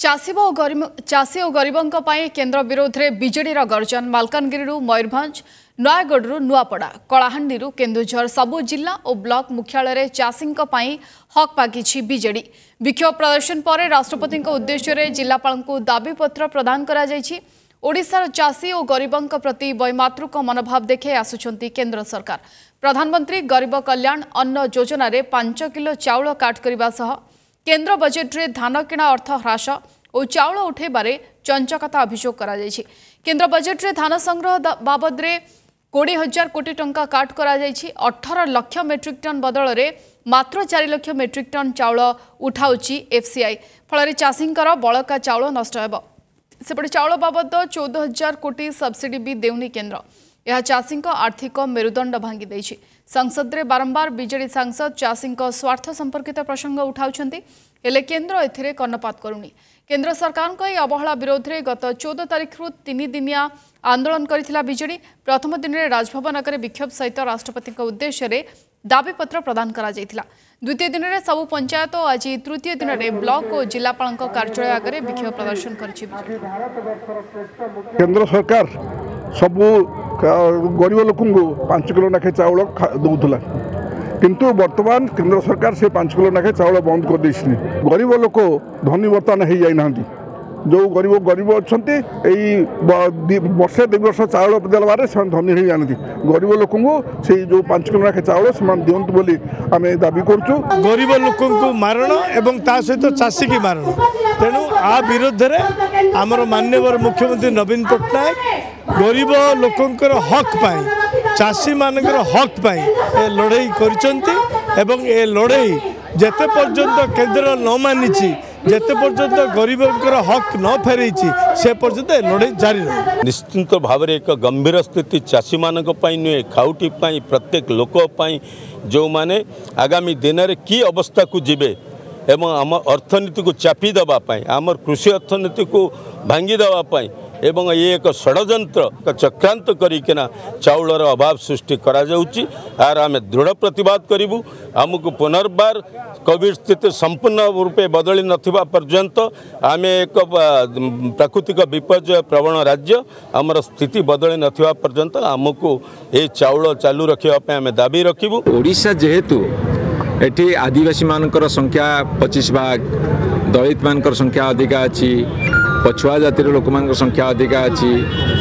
चाषी और गरीबों केन्द्र विरोध में बीजेडी गर्जन मालकानगिरी मयूरभंज नयगढ़ नुआपड़ा कलाहांडी केन्दुझर सबु जिला और ब्लॉक मुख्यालय चाषी हक मागिछि बीजेडी। विक्षोभ प्रदर्शन पर राष्ट्रपति उद्देश्य जिलापाल को दाबीपत्र प्रदान करा जायछि। ओडिशार चाषी और गरीबों प्रति वैमातृक मनोभाव देखे आसुछंती केंद्र सरकार। प्रधानमंत्री गरीब कल्याण अन्न योजना रे 5 किलो चाउल काट करबा सह केंद्र बजेट रे धान किणा अर्थ ह्रास और चाउल उठेबारे चंचकता अभियोग करा जायछि। केंद्र बजेट रे धान संग्रह बाबद रे 20,000 कोटी टंका काट करा जायछि। 18 लाख मेट्रिक टन बदल रे मात्र 4 लाख मेट्रिक टन चाउल उठाउछि एफसीआई। फल चाषींकर बळका चाउल नष्ट हेबो। सेपटे चाउल बाबद 14,000 कोटी सब्सिडी भी देउनी केंद्र। यह चाषी आर्थिक मेरुदंड भांगी देछि। संसद रे बारंबार बीजेडी सांसद चाषी स्वार्थ संपर्कित प्रसंग उठाउछंती, हेले केंद्र एथिरे कर्णपात करुनी। केंद्र सरकार को अवहेला विरोध में गत 14 तारीख 3 दिनिया आंदोलन करथिला बीजेडी। प्रथम दिन में राजभवन आगे विक्षोभ सहित राष्ट्रपति उद्देश्य रे दाबीपत्र प्रदान करा जायथिला। द्वितीय दिन में सबु पंचायत और आज तृतीय दिन में ब्लॉक और जिलापाल कार्यालय आगे विक्षोभ प्रदर्शन करछि। केंद्र सरकार सबु गरीब लोक 5 किलो नाखे चाउल दौला, किंतु वर्तमान केंद्र सरकार से 5 किलो नाखे चाउल बंद कर देछि। गरीब लोक धनी बर्तमान हो जाइना। जो गरीब अच्छा वर्षे 2 वर्ष चाउल देवारे से धनी हो जाती। गरीब लोक से जो 5 किलो नाखे चाउल से दिंतु बोली आम दाबी करूँ। गरीब लोक मारण एवं ता सहित चाषी की मारण, तेणु आ विरोध में आमर माननीय मुख्यमंत्री नवीन पट्टनायक गरीब लोकंकर हक पाई चाषी मानकर हक पाई ए लड़ाई करिसेंती। ए लड़ाई जेते पर्यंत केंद्र न मानिछि, जेते पर्यंत गरीबंकर हक न फेरैछि, से पर्यंत ए लड़ाई जारी रहे। निश्चित भाव में एक गंभीर स्थिति चाषी मानक पई नुहे, खाउटी पई प्रत्येक लोक पई जो माने आगामी दिन में की अवस्था को जिबे एवं आम अर्थनीति को चापी देबा पई, आमर कृषि अर्थनीति को भांगी देबा पई एवं ये एक षड्यंत्र चक्रांत करिकिना चाउलर अभाव सृष्टि करा जाउची। आर आम दृढ़ प्रतिवाद करूँ। आमको पुनर्बार कोविड स्थिति संपूर्ण रूपे बदली नथिबा पर्यंत आम एक प्राकृतिक विपर्यय प्रवण राज्य आमर स्थिति बदली नथिबा पर्यंत आमको ये चाउल चालू रखा आम दाबी रखिबु। ओडिशा जेहेतु एठी आदिवासी मानकर संख्या 25 भाग, दलित मानकर संख्या अधिका अच्छी, पछुआ जातिर लोक मान संख्या अधिका अच्छी,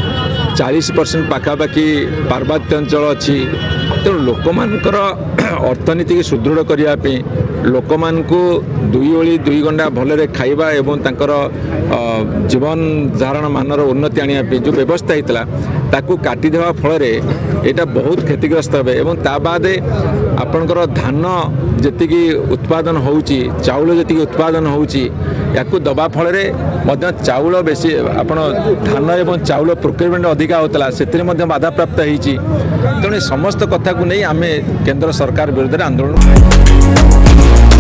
40% पाखापाखि पार्वत्य अंचल अच्छी। तेणु लोक मानकर अर्थनीति की सुदृढ़ करने लोक मान को 2 ओली 2 घंटा भलरे खाइबा एवं तांकर जीवन धारण मानर उन्नति आने जो व्यवस्था होता ताकू काटी देवा फल यहाँ बहुत क्षतिग्रस्त हे। एवं ता बाद आपणकर धान जी उत्पादन होउची, चाउल जी उत्पादन होउची, याकू दबा फल चाउल बेसी आपण धान एवं चाउल प्रोक्योरमेंट अधिका होता से बाधा प्राप्त होती। तेणु समस्त कथा को नहीं आम केंद्र सरकार विरुद्ध आंदोलन